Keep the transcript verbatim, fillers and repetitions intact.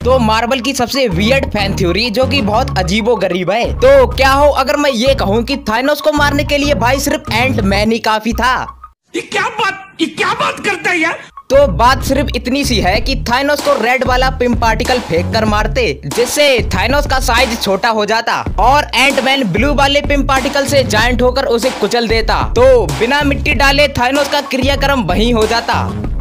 तो मार्वल की सबसे वियर्ड फैन थ्योरी जो कि बहुत अजीबो गरीब है, तो क्या हो अगर मैं ये कहूँ कि थानोस को मारने के लिए भाई सिर्फ एंट मैन ही काफी था। ये क्या बात ये क्या बात करता है यार। तो बात सिर्फ इतनी सी है कि थानोस को रेड वाला पिम पार्टिकल फेंक कर मारते, जिससे थानोस का साइज छोटा हो जाता और एंट मैन ब्लू वाले पिम पार्टिकल से जायंट होकर उसे कुचल देता। तो बिना मिट्टी डाले थानोस का क्रियाक्रम वही हो जाता।